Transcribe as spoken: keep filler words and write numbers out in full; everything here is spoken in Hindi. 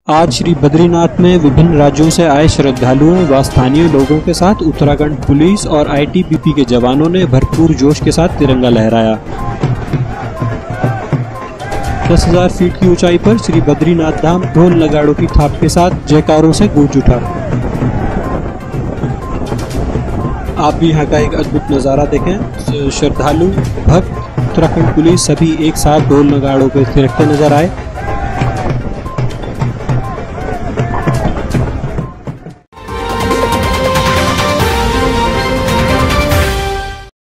आज श्री बद्रीनाथ में विभिन्न राज्यों से आए श्रद्धालुओं व स्थानीय लोगों के साथ उत्तराखंड पुलिस और आई टी बी पी के जवानों ने भरपूर जोश के साथ तिरंगा लहराया। दस हजार फीट की ऊंचाई पर श्री बद्रीनाथ धाम ढोल नगाड़ों की थाप के साथ जयकारों से गूंज उठा। आप भी यहाँ का एक अद्भुत नज़ारा देखें। श्रद्धालु, भक्त, उत्तराखंड पुलिस सभी एक साथ ढोल नगाड़ों पे थिरकते नजर आए।